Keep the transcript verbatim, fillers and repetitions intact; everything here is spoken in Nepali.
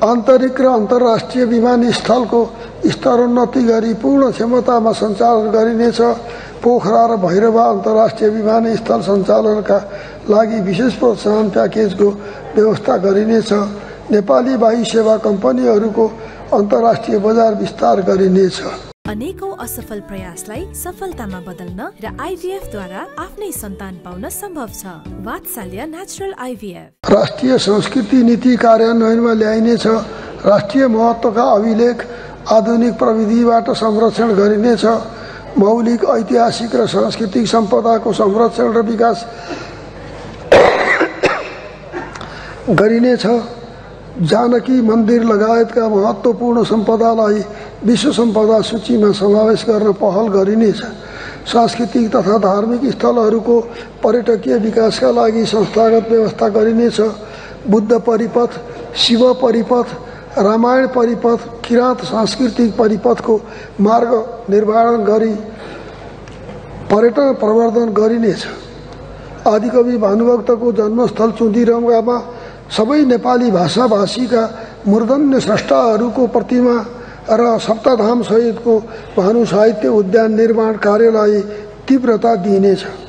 आन्तरिक र अन्तर्राष्ट्रिय विमानस्थलको स्तरोन्नति गरी पूर्ण क्षमतामा सञ्चालन गरिनेछ। पोखरा र भैरवा अन्तर्राष्ट्रिय विमानस्थल सञ्चालनका लागि विशेष प्रोत्साहन प्याकेजको व्यवस्था गरिनेछ। नेपाली वायु सेवा कम्पनीहरूको अन्तर्राष्ट्रिय बजार विस्तार गरिनेछ। अनेकौं असफल प्रयासलाई सफलतामा बदल्न र आइभीएफ द्वारा आफ्नै सन्तान पाउन सम्भव छ। वात्सल्य नेचुरल आइभीएफ। राष्ट्रिय संस्कृति नीति कार्यान्वयनमा ल्याइनेछ। राष्ट्रिय महत्त्वका अभिलेख आधुनिक प्रविधिबाट संरक्षण गरिनेछ। मौलिक ऐतिहासिक र सांस्कृतिक सम्पदाको संरक्षण र विकास गरिनेछ। जानकी मन्दिर लगायतका महत्त्वपूर्ण सम्पदालाई विश्व सम्पदा सूचीमा समावेश गर्न पहल गरिनेछ। सांस्कृतिक तथा धार्मिक स्थलहरूको पर्यटकीय विकासका लागि संस्थागत व्यवस्था गरिनेछ। बुद्ध परिपथ, शिव परिपथ, रामायण परिपथ, किराँत सांस्कृतिक परिपथको मार्ग निर्माण गरी पर्यटन प्रवर्धन गरिनेछ। आदिकवि भानुभक्तको जन्मस्थल चुन्दिरंगामा सबै नेपाली भाषाभाषीका मूर्धन्य स्रष्टाहरूको प्रतिमा र सप्तधाम सहितको भानु साहित्य उद्यान निर्माण कार्यलाई तीव्रता दिइनेछ।